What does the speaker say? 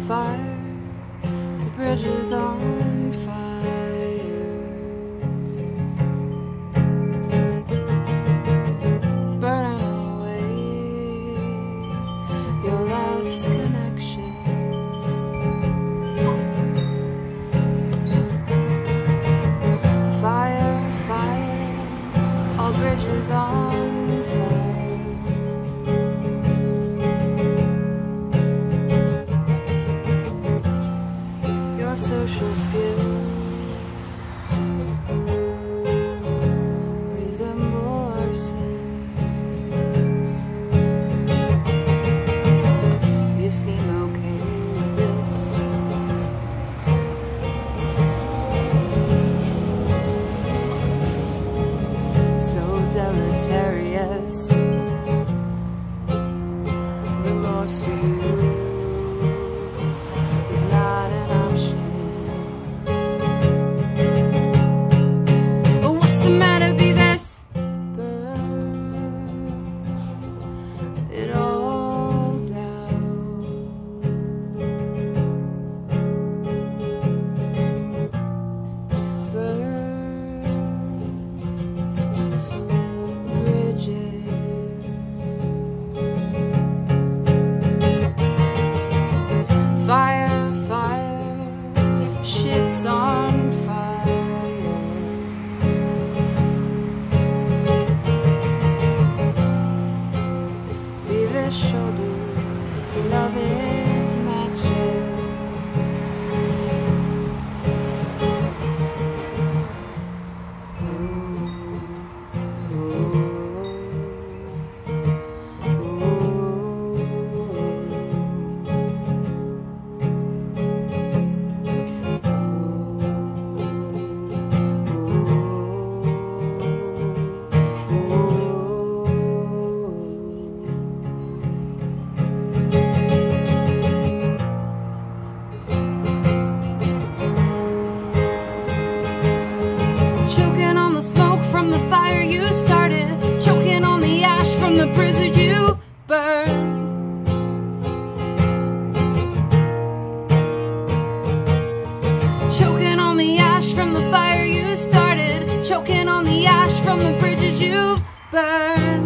fire, the bridge is on fire. Burning away your last connection. Fire, fire, all bridges on fire. Your social skills resemble arson. You seem okay with this. So deleterious. Remorse for you is not an option. But what's the matter, Vives? Burn it all down. Burn bridges. Fire, fire, shit's on fire. Leave his shoulder, love is magic. Choking on the smoke from the fire you started, choking on the ash from the bridges you burned. Choking on the ash from the fire you started, choking on the ash from the bridges you burned.